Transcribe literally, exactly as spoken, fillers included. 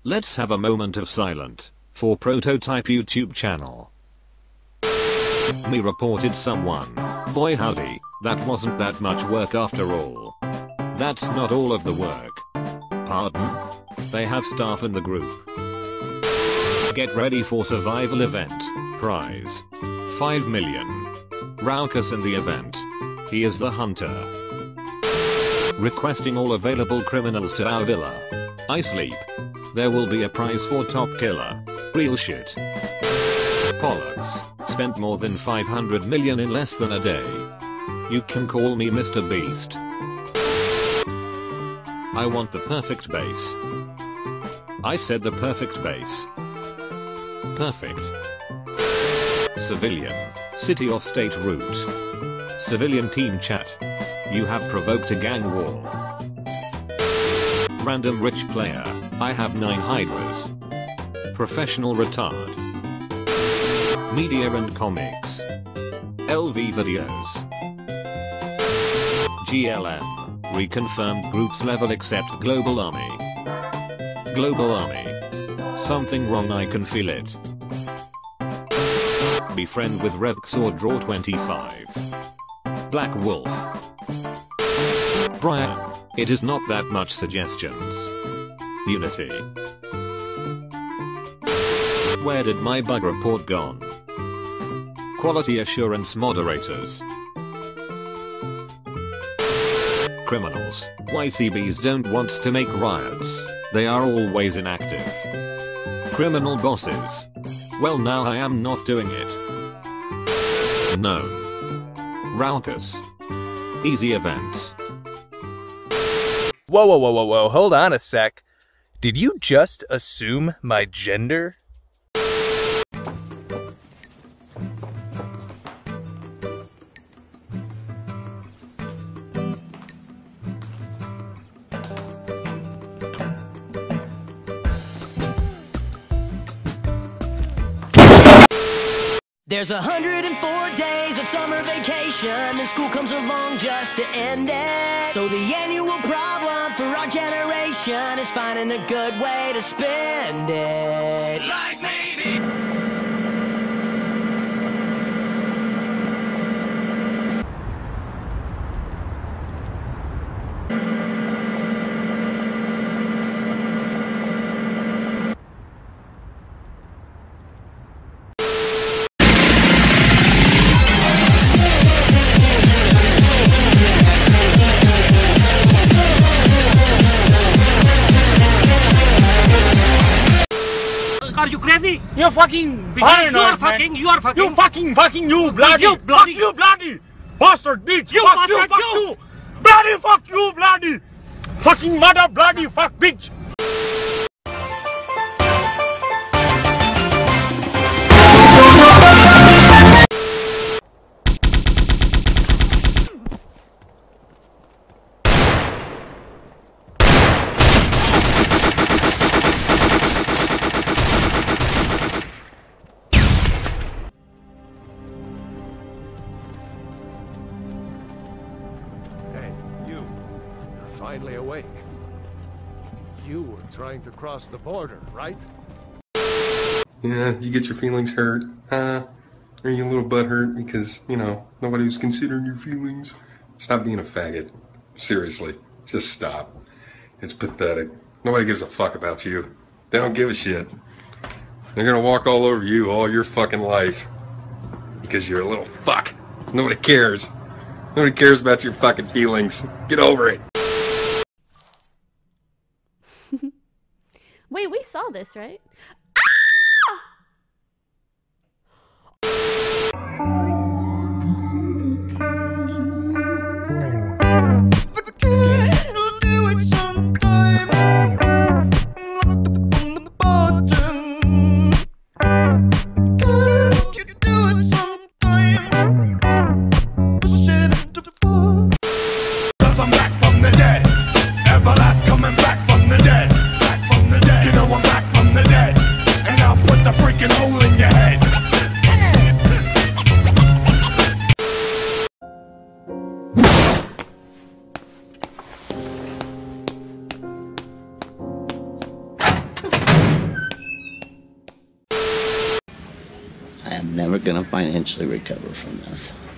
Let's have a moment of silence for prototype YouTube channel. Me reported someone. Boy howdy, that wasn't that much work after all. That's not all of the work. Pardon? They have staff in the group. Get ready for survival event. Prize. five million. Raucus in the event. He is the hunter. Requesting all available criminals to our villa. I sleep. There will be a prize for top killer. Real shit. Pollux. Spent more than five hundred million in less than a day. You can call me Mister Beast. I want the perfect base. I said the perfect base. Perfect. Civilian. City or state route. Civilian team chat. You have provoked a gang war. Random rich player. I have nine hydras. Professional retard. Media and comics. L V videos. G L M. Reconfirmed groups level except global army. Global army. Something wrong, I can feel it. Befriend with Revx or draw twenty-five. Black Wolf. Brian. It is not that much suggestions. Unity. Where did my bug report gone? Quality assurance moderators. Criminals. Y C Bs don't want to make riots. They are always inactive. Criminal bosses. Well, now I am not doing it. No. Raucus. Easy events. Whoa, whoa, whoa, whoa, whoa, hold on a sec. Did you just assume my gender? There's a hundred and four days of summer vacation, and school comes along just to end it. So the annual problem for our generation is finding a good way to spend it. Like maybe. Are you crazy? You're fucking You are fucking, you are fucking. You fucking fucking you bloody. You bloody. Fuck you bloody. Bastard bitch. You fuck you, bastard, fuck you. you. Bloody fuck you bloody. Fucking mother bloody fuck bitch. Finally awake. You were trying to cross the border, right? Yeah, you get your feelings hurt. Uh, are you a little butthurt because, you know, nobody was considering your feelings? Stop being a faggot. Seriously, just stop. It's pathetic. Nobody gives a fuck about you. They don't give a shit. They're gonna walk all over you all your fucking life. Because you're a little fuck. Nobody cares. Nobody cares about your fucking feelings. Get over it. Wait, we saw this, right? I'm back from the dead. Everlast coming back from the dead. Back from the dead. You know I'm back from the dead. am never going to financially recover from this.